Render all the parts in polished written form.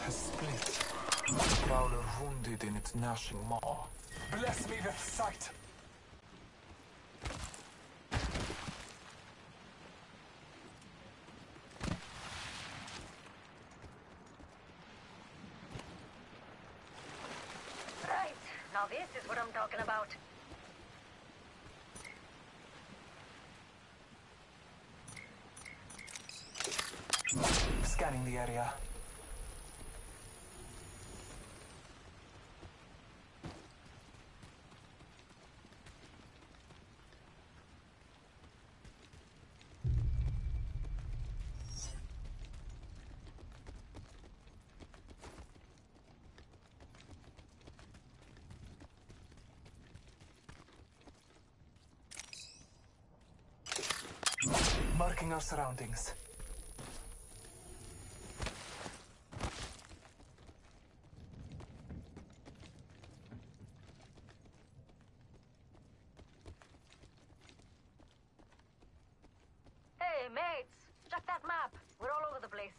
has split. The prowler wounded in its gnashing maw. Bless me with sight! Right, now this is what I'm talking about. Scanning the area. Marking our surroundings. Hey, mates! Check that map. We're all over the place.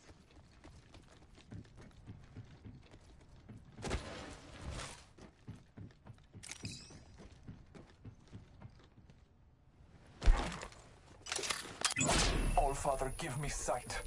Allfather, give me sight.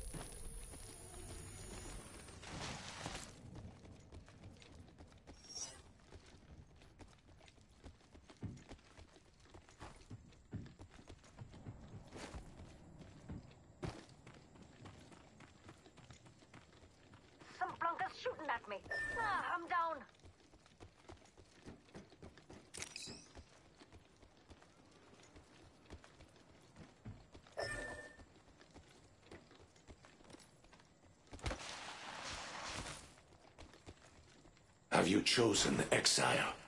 Some plunker's shooting at me. Ah, I'm down. Have you chosen exile?